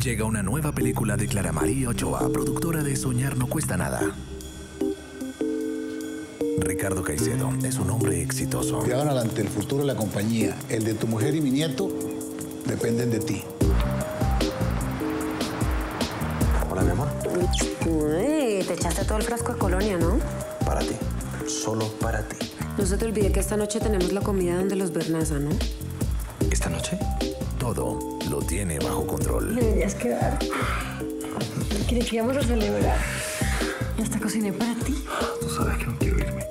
Llega una nueva película de Clara María Ochoa, productora de Soñar no cuesta nada. Ricardo Caicedo es un hombre exitoso. De ahora adelante, el futuro de la compañía, el de tu mujer y mi nieto, dependen de ti. Hola, mi amor. Uy, te echaste todo el frasco de colonia, ¿no? Para ti. Solo para ti. No se te olvide que esta noche tenemos la comida donde los Bernaza, ¿no? ¿Esta noche? Todo lo tiene bajo control. Deberías quedar. ¿Quieres que vamos a celebrar? Hasta cociné para ti. Tú sabes que no quiero irme.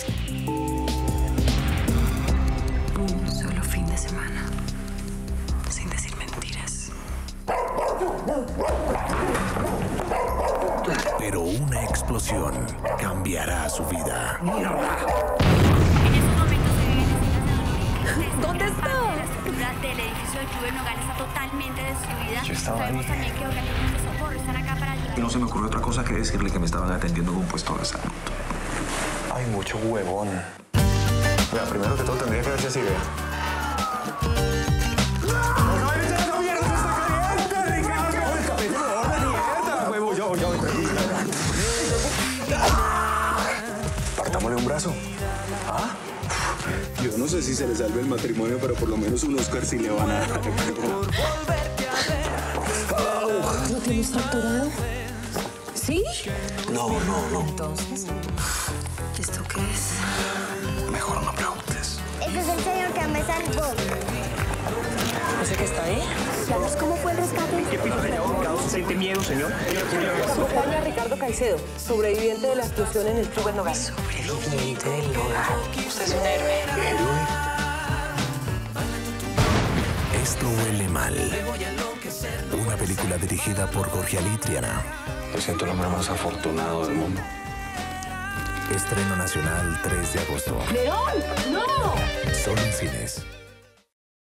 Un solo fin de semana. Sin decir mentiras. Pero una explosión cambiará su vida. ¿Dónde está? La estructura del edificio del Club del Nogal está totalmente destruida. Yo estaba Sabemos ahí. también que organismos de socorro están acá para ayudar. Y no se me ocurrió otra cosa que decirle que me estaban atendiendo en un puesto de salud. Hay mucho huevón. Vea, primero que todo tendría que verse así, vea. Partámosle un brazo. ¿Ah? Yo no sé si se le salve el matrimonio, pero por lo menos un Oscar sí le van a dar. ¿Lo tienes fracturado? ¿Sí? No. Entonces, ¿esto qué es? Mejor no preguntes. Ese es el señor que me salvó. No sé qué está ahí. ¿Sabes cómo fue el rescate? ¿Siente miedo, señor? Acompaña a Ricardo Caicedo, sobreviviente de la explosión en el Club del Nogal. Sobreviviente del Nogal. Usted es un héroe. Esto huele mal. Una película dirigida por Jorge Ali Triana. Me siento el hombre más afortunado del mundo. Estreno nacional 3 de agosto. ¡León! ¡No! Solo en cines.